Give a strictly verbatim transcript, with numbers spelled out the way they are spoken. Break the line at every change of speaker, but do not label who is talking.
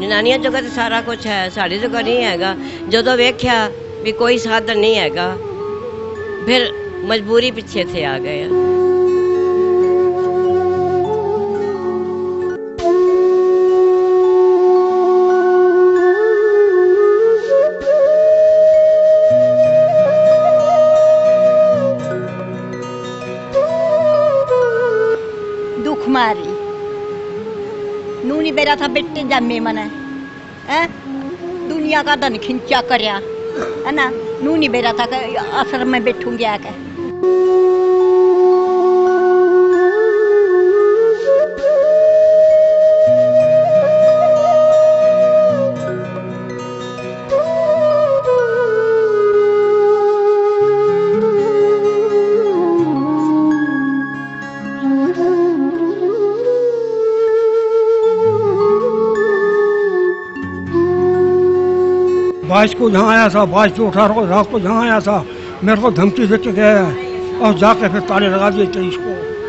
जनानियां जगह तो सारा कुछ है, साड़ी जगह नहीं हैगा। जो वेख्या भी कोई साधन नहीं हैगा, फिर मजबूरी पिछे थे आ गए।
दुख मारी नूनी बेरा था बेटे जमे मने है, दुनिया का धन खिंचा करया है ना। नूनी बेरा था असर में बैठूंगी आके।
बाईस को जहाँ आया था, बाईस को अठारह को रात को जहाँ आया था, मेरे को धमकी देते गए और जाके फिर ताले लगा दिए तेईस को।